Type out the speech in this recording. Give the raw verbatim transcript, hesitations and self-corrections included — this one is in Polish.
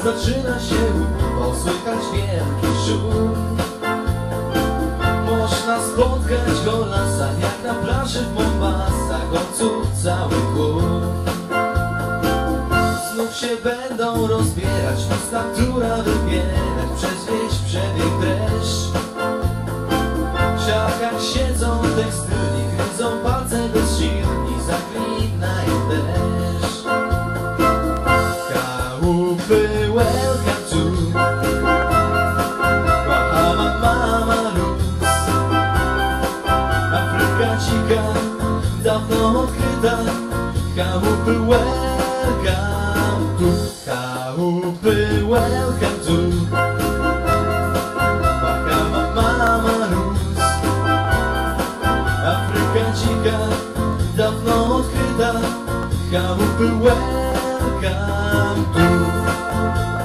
zaczyna się ruch, słychać wielki szum. Można spotkać go w lasach, jak na plaży w Mombasa, końców cały tłum. Znów się będą rozbierać, miasta, która wybierać, przez wieś przebieg dreszcz. W siakach siedzą tekstylni, gryzą palce bezsilni, zaklinają deszcz. Chałupy, welcome to Bahama Mama Roots. Afryka dzika, dawno odkryta. Chałupy, welcome to. Chałupy, welcome to Bahama Mama Roots. Afryka dzika, dawno odkryta. Chałupy, welcome to.